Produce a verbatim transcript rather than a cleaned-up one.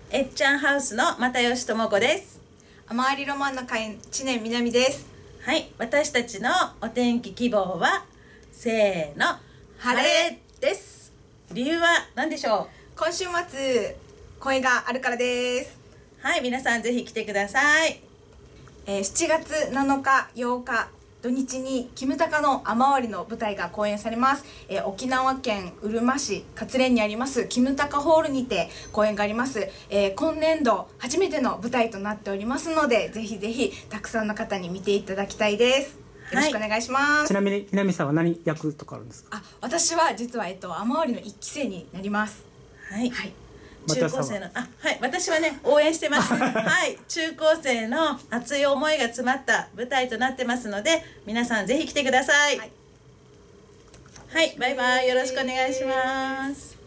えっちゃんハウスの又吉智子です。 雨ありロマンの会知念みなみです。 はい、私たちのお天気希望はせーの晴れです。理由は何でしょう？ 今週末公演があるからです。 はい、皆さんぜひ来てください。 えー、しちがつなのかようか土日にキムタカの雨割りの舞台が公演されます。えー、沖縄県うるま市勝連にありますキムタカホールにて公演があります。えー、今年度初めての舞台となっておりますので、ぜひぜひたくさんの方に見ていただきたいです。よろしくお願いします。はい、 ちなみに南さんは何役とかあるんですか？ あ、私は実はえっと雨割りの一期生になります。 はい。 はい。 中高生のあはい私はね応援してます。はい中高生の熱い思いが詰まった舞台となってますので、皆さんぜひ来てください。はい、はい、バイバイ、よろしくお願いします。